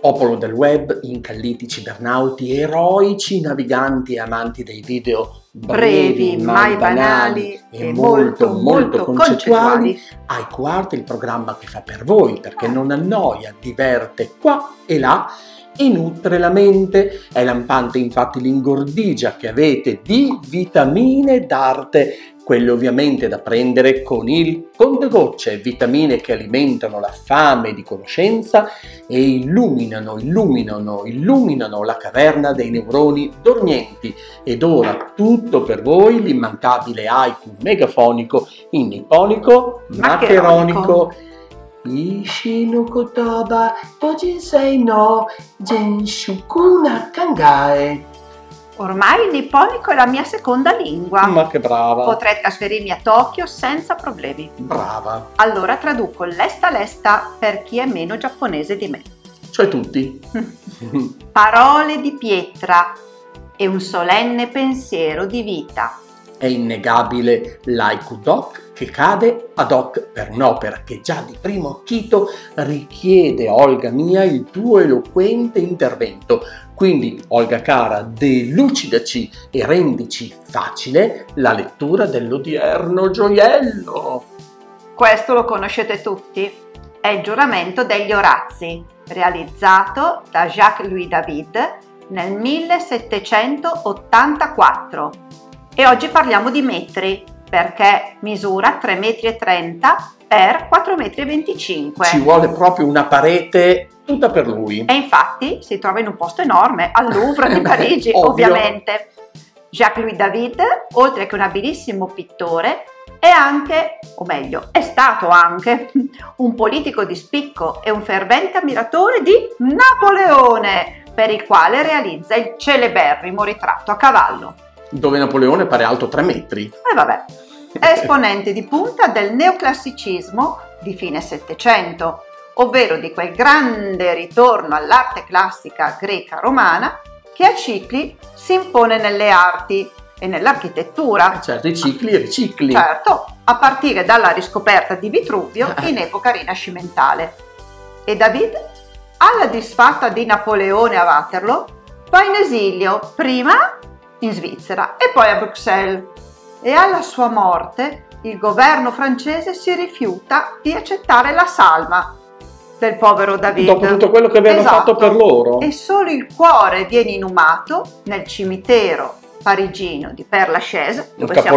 Popolo del web, incalliti cibernauti, eroici naviganti e amanti dei video brevi, mai banali e molto concettuali. iQuart, il programma che fa per voi, perché non annoia, diverte qua e là e nutre la mente. È lampante infatti l'ingordigia che avete di vitamine d'arte, quelle ovviamente da prendere con il contegocce, vitamine che alimentano la fame di conoscenza e illuminano la caverna dei neuroni dormienti. Ed ora tutto per voi l'immancabile haiku megafonico in nipponico maccheronico. Ishi no kotoba to jinsei no jenshuku na kangae. Ormai il nipponico è la mia seconda lingua. Ma che brava! Potrei trasferirmi a Tokyo senza problemi. Brava! Allora traduco lesta lesta per chi è meno giapponese di me. Cioè tutti. Parole di pietra e un solenne pensiero di vita. È innegabile l'haiku doc che cade ad hoc per un'opera che già di primo acchito richiede, Olga mia, il tuo eloquente intervento. Quindi, Olga cara, delucidaci e rendici facile la lettura dell'odierno gioiello. Questo lo conoscete tutti, è il giuramento degli Orazi, realizzato da Jacques-Louis David nel 1784. E oggi parliamo di metri, perché misura 3,30 m per 4,25 m. Ci vuole proprio una parete tutta per lui. E infatti si trova in un posto enorme, al Louvre di Parigi, ovviamente. Jacques-Louis David, oltre che un abilissimo pittore, è anche, o meglio, è stato anche un politico di spicco e un fervente ammiratore di Napoleone, per il quale realizza il celeberrimo ritratto a cavallo. Dove Napoleone pare alto 3 metri. E vabbè. È esponente di punta del neoclassicismo di fine Settecento, ovvero di quel grande ritorno all'arte classica greca-romana che a cicli si impone nelle arti e nell'architettura. Certo, i cicli e ricicli. Certo, a partire dalla riscoperta di Vitruvio in epoca rinascimentale. E David, alla disfatta di Napoleone a Waterloo, va in esilio, prima in Svizzera e poi a Bruxelles. E alla sua morte il governo francese si rifiuta di accettare la salma del povero David. Dopo tutto quello che avevano fatto per loro. E solo il cuore viene inumato nel cimitero parigino di Père Lachaise,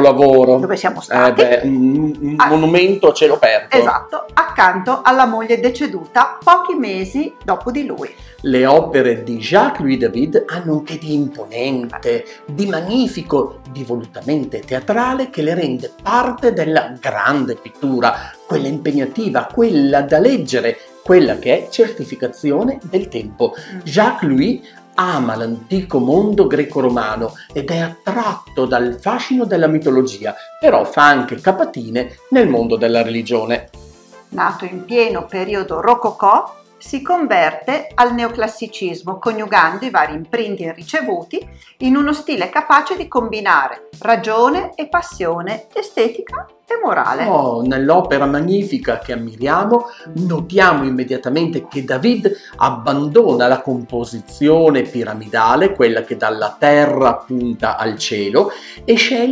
dove siamo stati. Un monumento a cielo aperto. Esatto, accanto alla moglie deceduta pochi mesi dopo di lui. Le opere di Jacques-Louis David hanno un che di imponente, di magnifico, di volutamente teatrale che le rende parte della grande pittura, quella impegnativa, quella da leggere, quella che è certificazione del tempo. Jacques-Louis ama l'antico mondo greco-romano ed è attratto dal fascino della mitologia, però fa anche capatine nel mondo della religione. Nato in pieno periodo rococò, si converte al neoclassicismo coniugando i vari imprinting ricevuti in uno stile capace di combinare ragione e passione, estetica e morale. Nell'opera magnifica che ammiriamo notiamo immediatamente che David abbandona la composizione piramidale, quella che dalla terra punta al cielo, e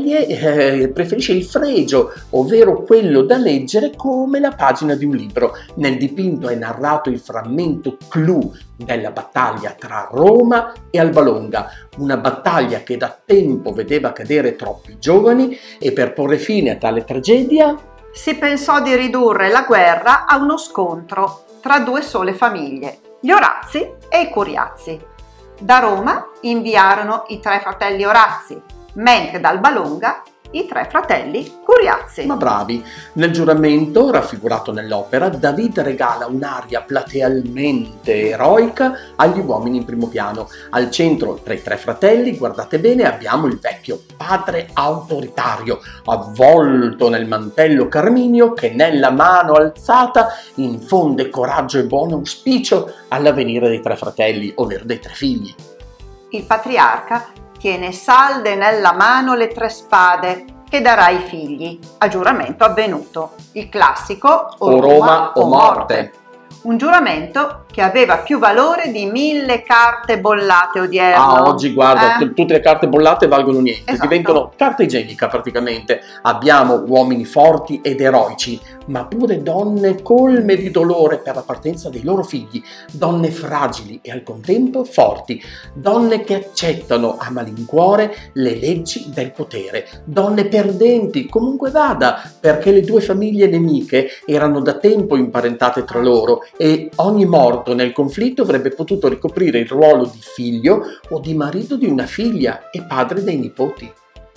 preferisce il fregio, ovvero quello da leggere come la pagina di un libro. Nel dipinto è narrato il frammento clou della battaglia tra Roma e Alba Longa, una battaglia che da tempo vedeva cadere troppi giovani, e per porre fine a tale tragedia si pensò di ridurre la guerra a uno scontro tra due sole famiglie, gli Orazi e i Curiazi. Da Roma inviarono i 3 fratelli Orazi, mentre da Alba Longa i 3 fratelli Curiazi. Ma bravi! Nel giuramento, raffigurato nell'opera, David regala un'aria platealmente eroica agli uomini in primo piano. Al centro, tra i 3 fratelli, guardate bene, abbiamo il vecchio padre autoritario, avvolto nel mantello carminio, che nella mano alzata infonde coraggio e buon auspicio all'avvenire dei 3 fratelli, ovvero dei 3 figli. Il patriarca tiene salde nella mano le 3 spade che darà ai figli, a giuramento avvenuto. Il classico o Roma o morte. Un giuramento che aveva più valore di 1000 carte bollate odierno. Oggi guarda, tutte le carte bollate valgono niente, Esatto. diventano carta igienica praticamente. Abbiamo uomini forti ed eroici, ma pure donne colme di dolore per la partenza dei loro figli, donne fragili e al contempo forti, donne che accettano a malincuore le leggi del potere, donne perdenti comunque vada, perché le due famiglie nemiche erano da tempo imparentate tra loro e ogni morto nel conflitto avrebbe potuto ricoprire il ruolo di figlio o di marito di una figlia e padre dei nipoti.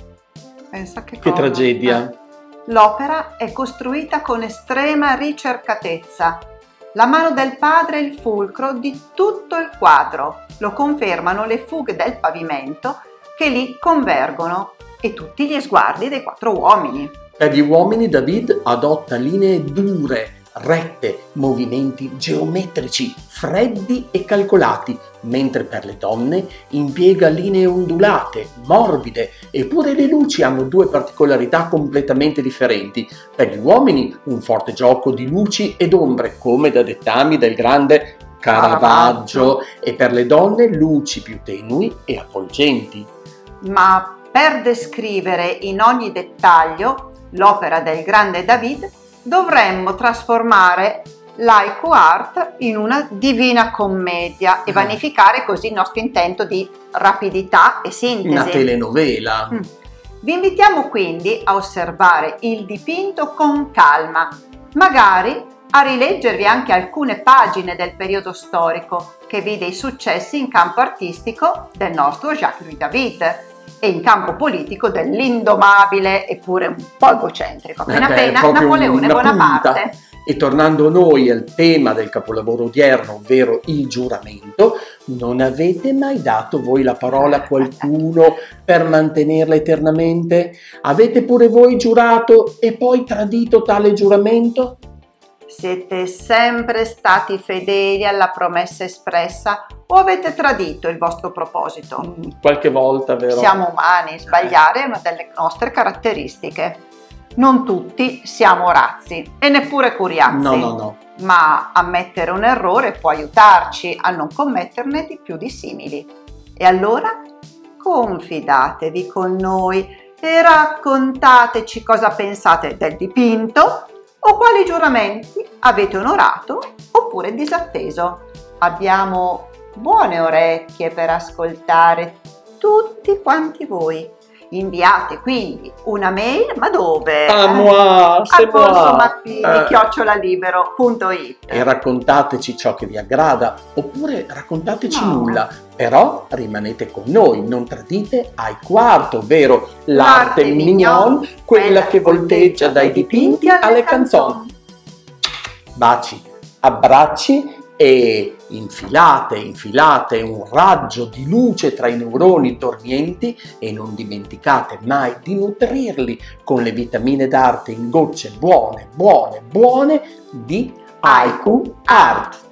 Pensa che Che cosa. tragedia! L'opera è costruita con estrema ricercatezza. La mano del padre è il fulcro di tutto il quadro. Lo confermano le fughe del pavimento che lì convergono e tutti gli sguardi dei 4 uomini. Per gli uomini David adotta linee dure, rette, movimenti geometrici, freddi e calcolati, mentre per le donne impiega linee ondulate, morbide, eppure le luci hanno 2 particolarità completamente differenti. Per gli uomini un forte gioco di luci ed ombre, come da dettami del grande Caravaggio, e per le donne luci più tenui e avvolgenti. Ma per descrivere in ogni dettaglio l'opera del grande David dovremmo trasformare l'haiku art in una divina commedia e vanificare così il nostro intento di rapidità e sintesi. Una telenovela. Vi invitiamo quindi a osservare il dipinto con calma, magari a rileggervi anche alcune pagine del periodo storico che vide i successi in campo artistico del nostro Jacques-Louis David e in campo politico dell'indomabile eppure un po' egocentrico, appena Napoleone Bonaparte. E tornando noi al tema del capolavoro odierno, ovvero il giuramento, non avete mai dato voi la parola a qualcuno per mantenerla eternamente? Avete pure voi giurato e poi tradito tale giuramento? Siete sempre stati fedeli alla promessa espressa o avete tradito il vostro proposito? Qualche volta, vero? Siamo umani, sbagliare è una delle nostre caratteristiche. Non tutti siamo razzi e neppure curiazzi. No. Ma ammettere un errore può aiutarci a non commetterne di più di simili. E allora confidatevi con noi e raccontateci cosa pensate del dipinto o quali giuramenti avete onorato oppure disatteso. Abbiamo buone orecchie per ascoltare tutti quanti voi. Inviate quindi una mail, ma dove? Al corsomappini@libero.it e raccontateci ciò che vi aggrada oppure raccontateci No. nulla, però rimanete con noi, non tradite haiku art, ovvero l'arte mignon, quella che volteggia dai dipinti alle canzoni. Baci, abbracci e infilate un raggio di luce tra i neuroni dormienti e non dimenticate mai di nutrirli con le vitamine d'arte in gocce buone di haiku art.